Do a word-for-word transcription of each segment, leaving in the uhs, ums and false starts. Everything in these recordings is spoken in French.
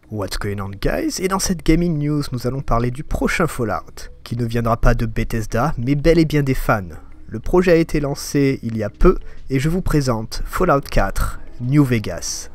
What's going on guys? Et dans cette gaming news, nous allons parler du prochain Fallout, qui ne viendra pas de Bethesda, mais bel et bien des fans. Le projet a été lancé il y a peu, et je vous présente Fallout quatre, New Vegas.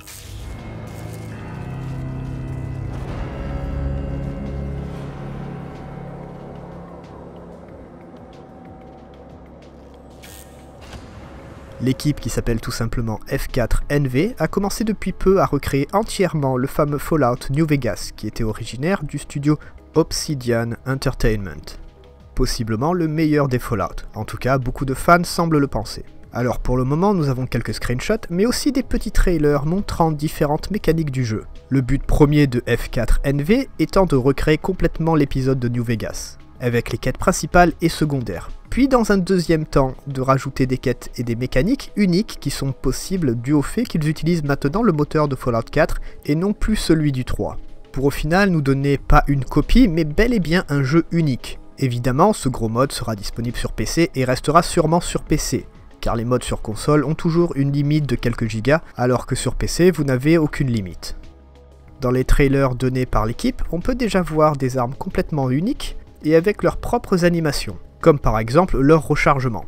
L'équipe, qui s'appelle tout simplement F quatre N V, a commencé depuis peu à recréer entièrement le fameux Fallout New Vegas, qui était originaire du studio Obsidian Entertainment. Possiblement le meilleur des Fallout, en tout cas beaucoup de fans semblent le penser. Alors pour le moment nous avons quelques screenshots, mais aussi des petits trailers montrant différentes mécaniques du jeu. Le but premier de F quatre N V étant de recréer complètement l'épisode de New Vegas, avec les quêtes principales et secondaires. Puis dans un deuxième temps, de rajouter des quêtes et des mécaniques uniques qui sont possibles dû au fait qu'ils utilisent maintenant le moteur de Fallout quatre et non plus celui du trois. Pour au final nous donner pas une copie, mais bel et bien un jeu unique. Évidemment, ce gros mode sera disponible sur P C et restera sûrement sur P C, car les modes sur console ont toujours une limite de quelques gigas, alors que sur P C vous n'avez aucune limite. Dans les trailers donnés par l'équipe, on peut déjà voir des armes complètement uniques et avec leurs propres animations, comme par exemple leur rechargement.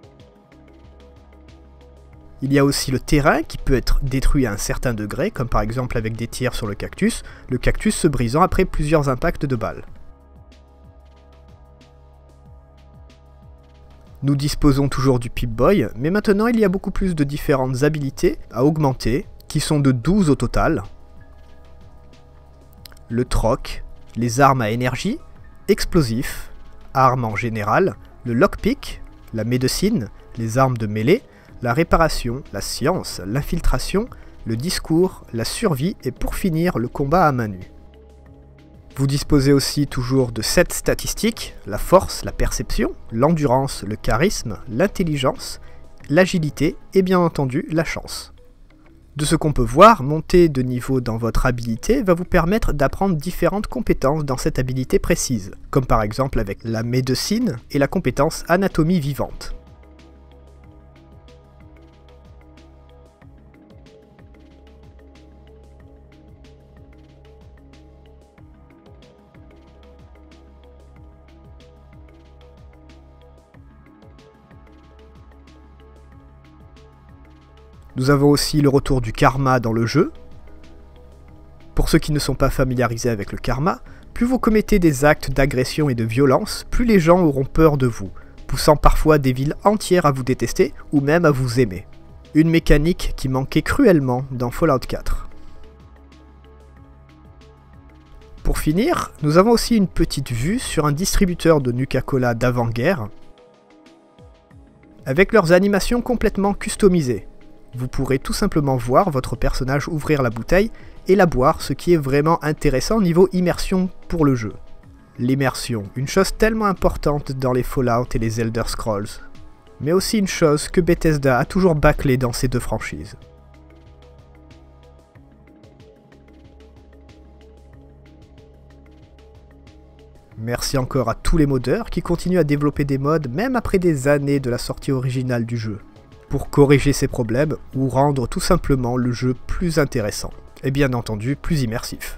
Il y a aussi le terrain qui peut être détruit à un certain degré, comme par exemple avec des tirs sur le cactus, le cactus se brisant après plusieurs impacts de balles. Nous disposons toujours du Pip-Boy, mais maintenant il y a beaucoup plus de différentes habilités à augmenter, qui sont de douze au total. Le troc, les armes à énergie, explosifs, armes en général, le lockpick, la médecine, les armes de mêlée, la réparation, la science, l'infiltration, le discours, la survie et pour finir le combat à main nue. Vous disposez aussi toujours de sept statistiques, la force, la perception, l'endurance, le charisme, l'intelligence, l'agilité et bien entendu la chance. De ce qu'on peut voir, monter de niveau dans votre habilité va vous permettre d'apprendre différentes compétences dans cette habilité précise, comme par exemple avec la médecine et la compétence anatomie vivante. Nous avons aussi le retour du karma dans le jeu. Pour ceux qui ne sont pas familiarisés avec le karma, plus vous commettez des actes d'agression et de violence, plus les gens auront peur de vous, poussant parfois des villes entières à vous détester ou même à vous aimer. Une mécanique qui manquait cruellement dans Fallout quatre. Pour finir, nous avons aussi une petite vue sur un distributeur de Nuka-Cola d'avant-guerre, avec leurs animations complètement customisées. Vous pourrez tout simplement voir votre personnage ouvrir la bouteille et la boire, ce qui est vraiment intéressant niveau immersion pour le jeu. L'immersion, une chose tellement importante dans les Fallout et les Elder Scrolls, mais aussi une chose que Bethesda a toujours bâclée dans ces deux franchises. Merci encore à tous les modeurs qui continuent à développer des mods même après des années de la sortie originale du jeu, pour corriger ces problèmes ou rendre tout simplement le jeu plus intéressant, et bien entendu plus immersif.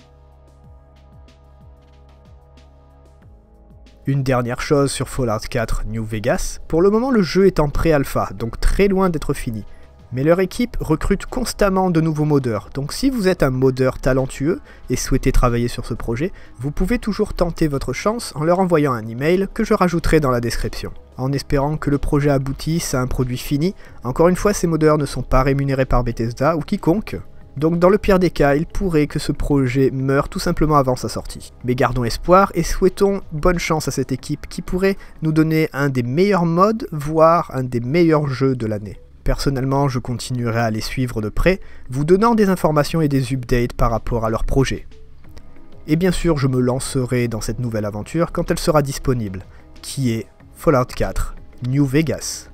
Une dernière chose sur Fallout quatre New Vegas, pour le moment le jeu est en pré-alpha, donc très loin d'être fini, mais leur équipe recrute constamment de nouveaux modeurs, donc si vous êtes un modeur talentueux et souhaitez travailler sur ce projet, vous pouvez toujours tenter votre chance en leur envoyant un email que je rajouterai dans la description, en espérant que le projet aboutisse à un produit fini. Encore une fois, ces modeurs ne sont pas rémunérés par Bethesda ou quiconque, donc dans le pire des cas, il pourrait que ce projet meure tout simplement avant sa sortie. Mais gardons espoir et souhaitons bonne chance à cette équipe qui pourrait nous donner un des meilleurs mods, voire un des meilleurs jeux de l'année. Personnellement, je continuerai à les suivre de près, vous donnant des informations et des updates par rapport à leur projet. Et bien sûr, je me lancerai dans cette nouvelle aventure quand elle sera disponible, qui est Fallout quatre New Vegas.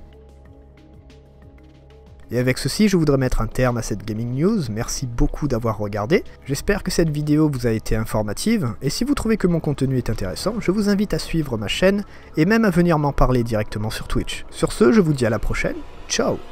Et avec ceci, je voudrais mettre un terme à cette gaming news. Merci beaucoup d'avoir regardé. J'espère que cette vidéo vous a été informative, et si vous trouvez que mon contenu est intéressant, je vous invite à suivre ma chaîne, et même à venir m'en parler directement sur Twitch. Sur ce, je vous dis à la prochaine, ciao!